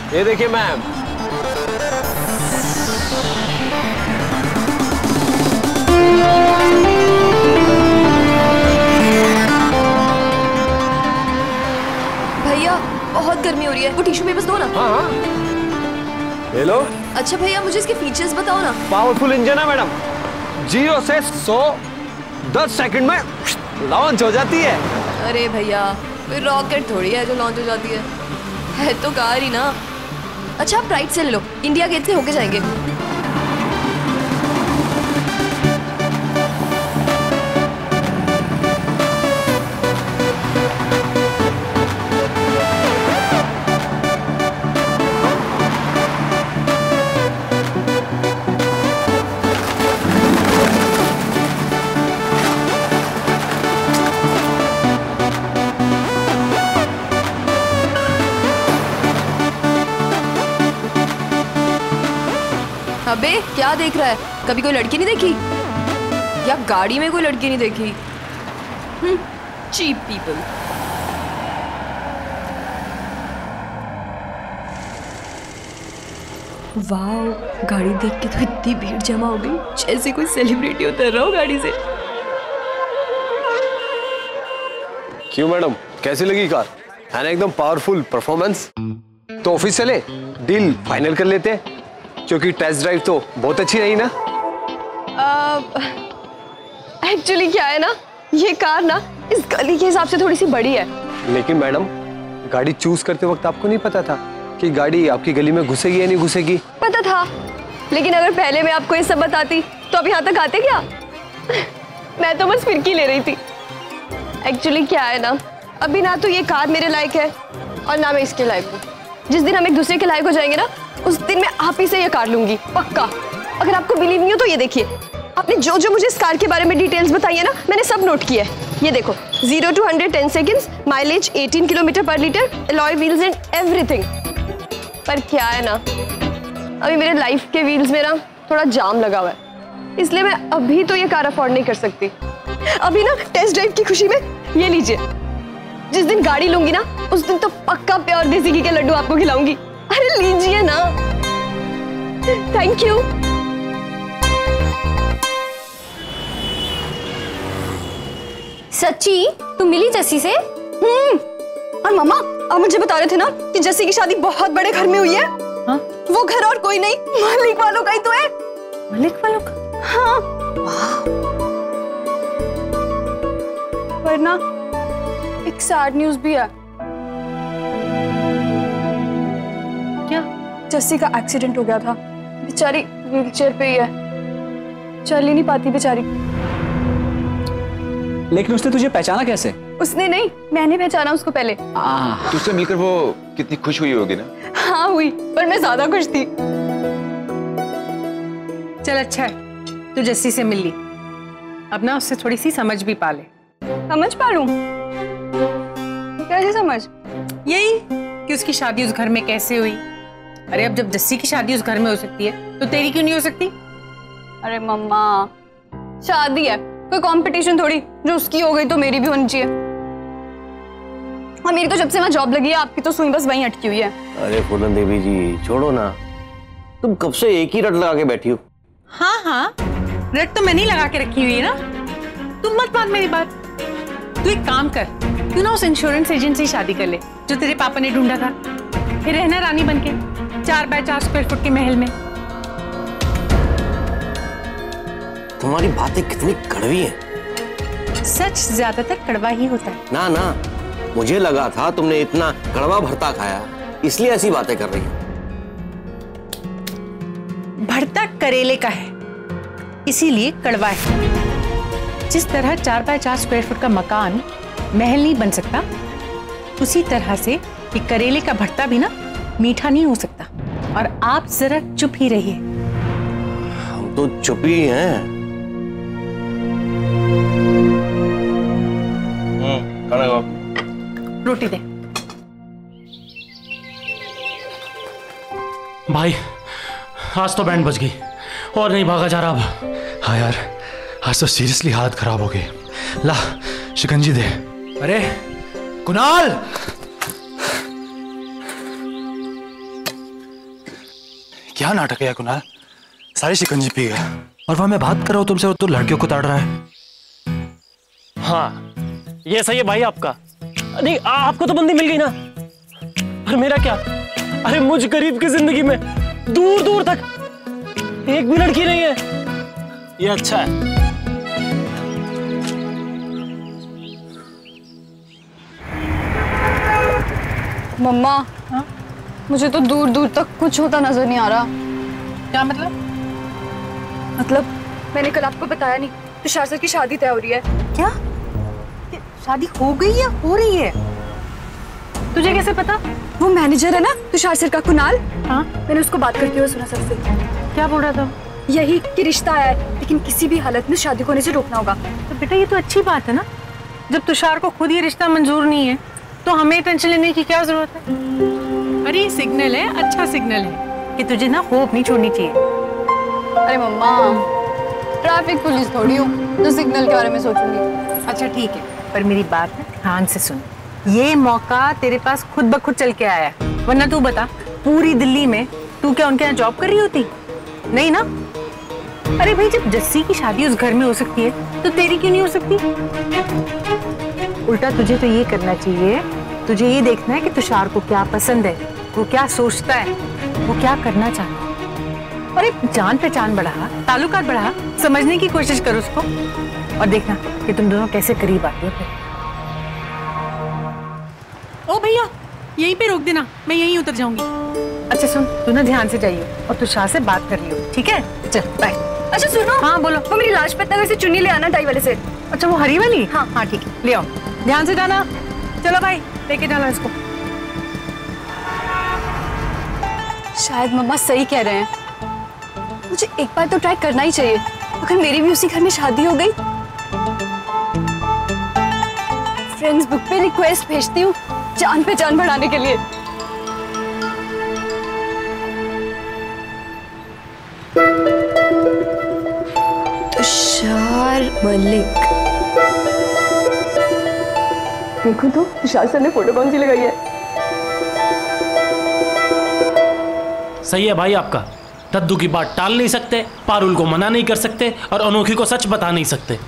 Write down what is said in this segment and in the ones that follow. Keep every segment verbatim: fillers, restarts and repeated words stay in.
ये देखिए मैम। भैया बहुत गर्मी हो रही है, वो टिश्यू पेपर्स दो ना। हाँ हाँ ले लो। अच्छा भैया मुझे इसके फीचर्स बताओ ना। पावरफुल इंजन है मैडम, जीरो से सौ दस सेकंड में लॉन्च हो जाती है। अरे भैया कोई रॉकेट थोड़ी है जो लॉन्च हो जाती है, है तो कार ही ना। अच्छा आप राइट से ले लो, इंडिया गेट से होके जाएंगे। अबे क्या देख रहा है, कभी कोई लड़की नहीं देखी या गाड़ी में कोई लड़की नहीं देखी? Cheap people. वाह गाड़ी देख के तो इतनी भीड़ जमा हो गई, जैसे कोई सेलिब्रिटी उतर रहा हो गाड़ी से। क्यों मैडम, कैसी लगी कार? है ना एकदम पावरफुल परफॉर्मेंस। तो ऑफिस चले, डील फाइनल कर लेते हैं, क्योंकि टेस्ट ड्राइव तो बहुत अच्छी रही ना। एक्चुअली uh, क्या है ना, ये कार ना इस गली के हिसाब से थोड़ी सी बड़ी है। लेकिन मैडम गाड़ी चूज करते वक्त आपको नहीं पता था कि गाड़ी आपकी गली में घुसेगी या नहीं घुसेगी? पता था, लेकिन अगर पहले मैं आपको ये सब बताती तो अब यहाँ तक आते क्या? मैं तो बस फिरकी ले रही थी। एक्चुअली क्या है ना, अभी ना तो ये कार मेरे लायक है और ना मैं इसके लायक हूँ। जिस दिन हम एक दूसरे के लायक हो जाएंगे ना, उस दिन मैं आप ही से ये कार लूंगी पक्का। अगर आपको बिलीव नहीं हो तो ये देखिए, आपने जो जो मुझे इस कार के बारे में डिटेल्स बताई है ना, मैंने सब नोट किया है। ये देखो, zero to hundred ten seconds, mileage eighteen kilometre per litre, alloy wheels and everything. पर क्या है ना, अभी मेरे लाइफ के व्हील्स में ना थोड़ा जाम लगा हुआ है, इसलिए मैं अभी तो ये कार अफोर्ड नहीं कर सकती। अभी ना टेस्ट ड्राइव की खुशी में ये लीजिए, जिस दिन गाड़ी लूंगी ना उस दिन तो पक्का प्योर देसी घी के लड्डू आपको खिलाऊंगी। अरे लीजिए ना। Thank you. सच्ची तू मिली जस्सी से? हम्म। और मम्मा आप मुझे बता रहे थे ना कि जस्सी की शादी बहुत बड़े घर में हुई है। हाँ? वो घर और कोई नहीं, मालिक वालों का ही तो है। मालिक वालों का? हाँ। वरना एक सैड न्यूज भी है। क्या? जस्सी का एक्सीडेंट हो गया था, बेचारी व्हीलचेयर पे ही है, चल ही नहीं पाती बेचारी। लेकिन उसने तुझे पहचाना कैसे? उसने नहीं, मैंने पहचाना उसको पहले। तुझसे मिलकर वो कितनी खुश हुई होगी ना? हाँ हुई, पर मैं ज्यादा खुश थी। चल अच्छा है तू जस्सी से मिल ली, अब ना उससे थोड़ी सी समझ भी पा ले। समझ पा लूं? कैसे समझ? यही कि उसकी शादी उस घर में कैसे हुई। अरे अब जब जस्सी की शादी उस घर में हो सकती है तो तेरी क्यों नहीं हो सकती? अरे मम्मा शादी है, कोई कंपटीशन थोड़ी, जो उसकी हो गई तो मेरी भी होनी चाहिए। और मेरी तो जब से वहां जॉब लगी है, आपकी तो सुई बस वहीं अटकी हुई है। अरे फूलन देवी जी छोड़ो ना, तुम कब से एक ही रट लगा के बैठी हो। हाँ हाँ रट तो मैंने ही लगा के रखी हुई है ना, तुम मत मान मेरी बात। तू एक काम कर, तू ना उस इंश्योरेंस एजेंट से शादी कर ले जो तेरे पापा ने ढूंढा था, फिर रहना रानी बनके चार बाय चार स्क्वायर फुट के महल में। तुम्हारी बातें कितनी कड़वी हैं। सच ज्यादातर कड़वा ही होता है। ना ना, मुझे लगा था तुमने इतना कड़वा भरता खाया इसलिए ऐसी बातें कर रही हो। भरता करेले का है इसीलिए कड़वा है। जिस तरह चार बाय चार स्क्वायर फुट का मकान महल नहीं बन सकता, उसी तरह से ये करेले का भरता भी ना मीठा नहीं हो सकता। और आप जरा चुप ही रहिए। हम तो चुप ही हैं। हम्म, खाना खाओ। रोटी दे। भाई आज तो बैंड बज गई और नहीं भागा जा रहा अब। हाँ यार आज तो सीरियसली हालत खराब हो गई। ला शिकंजी दे। अरे कुणाल क्या नाटक है यार कुणाल, सारी शिकंजी पी गया। और वहां मैं बात कर रहा हूँ तुमसे, तो लड़कियों को ताड़ रहा है। हाँ ये सही है भाई आपका। नहीं आ, आपको तो बंदी मिल गई ना, और मेरा क्या? अरे मुझ गरीब की जिंदगी में दूर दूर तक एक भी लड़की नहीं है। ये अच्छा है। मम्मा, मुझे तो दूर दूर तक कुछ होता नजर नहीं आ रहा। क्या मतलब? मतलब मैंने कल आपको बताया नहीं, तुषार सर की शादी तय हो रही है। क्या? शादी हो गई या हो रही है? तुझे कैसे पता? वो मैनेजर है ना तुषार सर का, कुणाल। हाँ, मैंने उसको बात करते हुए सुना सर से। क्या बोल रहा था? यही कि रिश्ता आया है, लेकिन किसी भी हालत में शादी को होने से रोकना होगा। तो बेटा ये तो अच्छी बात है ना। जब तुषार को खुद ये रिश्ता मंजूर नहीं है तो हमें टेंशन लेने की क्या जरूरत है? अरे ये सिग्नल है, अच्छा सिग्नल है कि तुझे ना होप नहीं छोड़नी चाहिए। अरे मम्मा, ट्रैफिक पुलिस थोड़ी हूँ जो सिग्नल के बारे में सोचूंगी। अच्छा ठीक है, पर मेरी बात ना ध्यान से सुन। ये मौका तेरे पास खुद ब खुद चल के आया है, वरना तू बता पूरी दिल्ली में तू क्या उनके यहाँ जॉब कर रही होती? नहीं ना। अरे भाई जब जस्सी की शादी उस घर में हो सकती है तो तेरी क्यों नहीं हो सकती? उल्टा तुझे तो ये करना चाहिए, तुझे ये देखना है कि तुषार को क्या पसंद है, वो क्या सोचता है, वो क्या करना चाहता है। अरे जान पहचान बढ़ा, ताल्लुकात बढ़ा, समझने की कोशिश कर उसको, और देखना कि तुम दोनों कैसे करीब आते हो फिर। ओ भैया यहीं पे रोक देना, मैं यहीं उतर जाऊंगी। अच्छा सुन, तू ना ध्यान से जाइए और तुषार से बात कर लियो, ठीक है? चल बाय। अच्छा सुनो। हाँ बोलो। वो मेरी लाजपत नगर से चुन्नी ले आना, डाई वाले से। अच्छा वो हरी वाली? हाँ हाँ ठीक है, ले आओ, ध्यान से जाना। चलो भाई लेके जाना इसको। शायद मम्मा सही कह रहे हैं, मुझे एक बार तो ट्राई करना ही चाहिए। अगर मेरी भी उसी घर में शादी हो गई। फ्रेंड्स बुक पे रिक्वेस्ट भेजती हूँ जान पहचान बढ़ाने के लिए। तुषार मलिक, देखो तो तुषार सर ने फोटो कौन सी लगाई है। सही है भाई आपका। दद्दू की बात टाल नहीं सकते, पारुल को मना नहीं कर सकते, और अनोखी को सच बता नहीं सकते।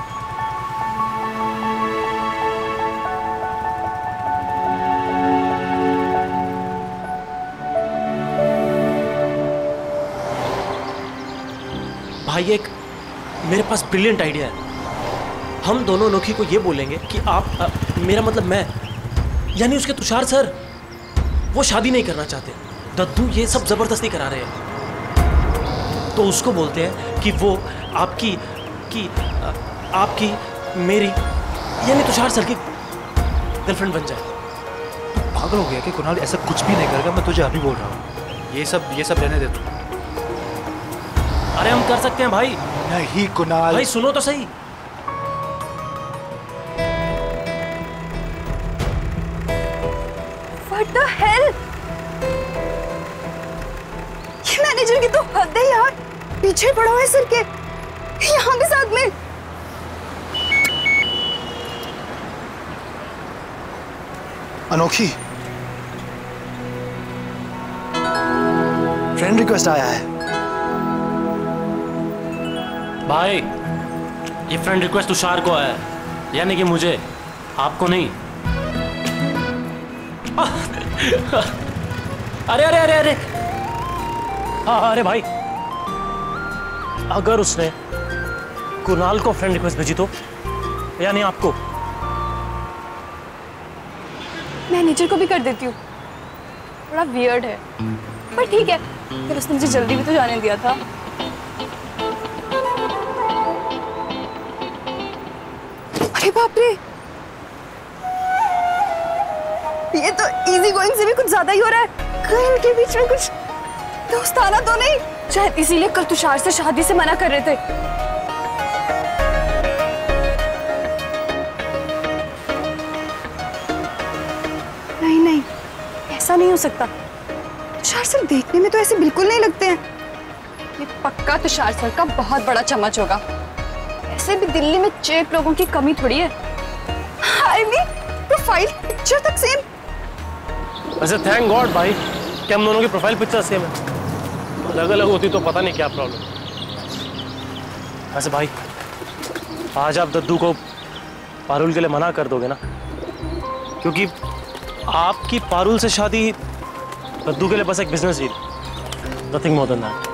भाई एक मेरे पास ब्रिलियंट आइडिया है। हम दोनों अनोखी को ये बोलेंगे कि आप आ, मेरा मतलब मैं, यानी उसके तुषार सर, वो शादी नहीं करना चाहते। दद्दू ये सब जबरदस्ती करा रहे हैं, तो उसको बोलते हैं कि वो आपकी की आ, आपकी मेरी यानी तुषार सर की गर्लफ्रेंड बन जाए। पागल हो गया कि कुणाल? ऐसा कुछ भी नहीं करेगा, मैं तुझे अभी बोल रहा हूँ। ये सब ये सब रहने दे तू। अरे हम कर सकते हैं भाई। नहीं कुणाल, भाई सुनो तो सही। What the hell? ये मैनेजर की तो हद है यार, पीछे पड़ा हुआ है सर के, यहाँ भी साथ में। अनोखी, फ्रेंड रिक्वेस्ट आया है। भाई ये फ्रेंड रिक्वेस्ट तुषार को है, यानी कि मुझे, आपको नहीं। अरे अरे अरे अरे हाँ अरे भाई, अगर उसने कुणाल को फ्रेंड रिक्वेस्ट भेजी तो, यानी आपको। मैनेजर को भी कर देती हूँ, थोड़ा वियर्ड है, पर ठीक है, फिर उसने मुझे जल्दी भी तो जाने दिया था। अरे बाप रे, ये तो इजी गोइंग से भी कुछ ज्यादा ही हो रहा है। कहीं इनके बीच में कुछ दोस्ताना तो नहीं? शायद इसीलिए कल तुषार से शादी से मना कर रहे थे। नहीं नहीं, ऐसा नहीं हो सकता। तुषार सर देखने में तो ऐसे बिल्कुल नहीं लगते हैं। ये पक्का तुषार सर का बहुत बड़ा चमच होगा। ऐसे भी दिल्ली में चेप लोगों की कमी थोड़ी है। आई मीन प्रोफाइल पिक्चर तक सेम। वैसे थैंक गॉड भाई कि हम दोनों की प्रोफाइल पिक्चर सेम है। अलग अलग होती तो पता नहीं क्या प्रॉब्लम। वैसे भाई, आज आप दद्दू को पारुल के लिए मना कर दोगे ना? क्योंकि आपकी पारुल से शादी दद्दू के लिए बस एक business deal, nothing more than that.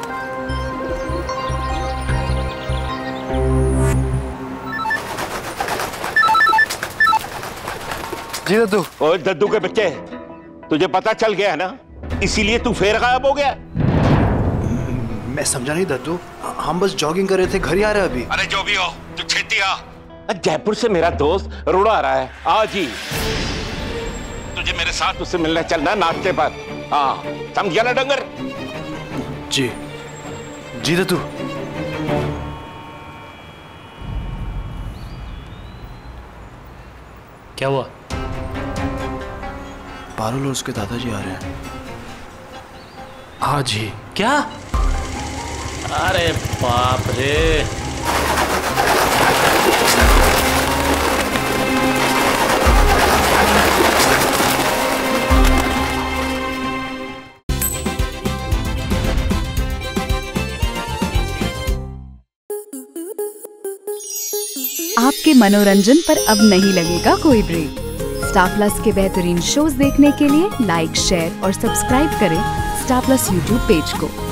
जी दद्दू। और दद्दू के बच्चे, तुझे पता चल गया है ना, इसीलिए तू फिर गायब हो गया। मैं समझा नहीं दद्दू, हम बस जॉगिंग कर रहे थे, घर ही आ रहे अभी। अरे जो भी हो, तू छेती आ। जयपुर से मेरा दोस्त रोड़ा आ रहा है आज ही, तुझे मेरे साथ उससे मिलने चलना नाश्ते पर। हाँ समझिया ना डंगर? जी जी दद्दू। क्या हुआ? पारुल और उसके दादाजी आ रहे हैं आज ही? क्या? अरे बाप रे। आपके मनोरंजन पर अब नहीं लगेगा कोई ब्रेक। स्टार प्लस के बेहतरीन शोज देखने के लिए लाइक, शेयर और सब्सक्राइब करें स्टार प्लस यूट्यूब पेज को।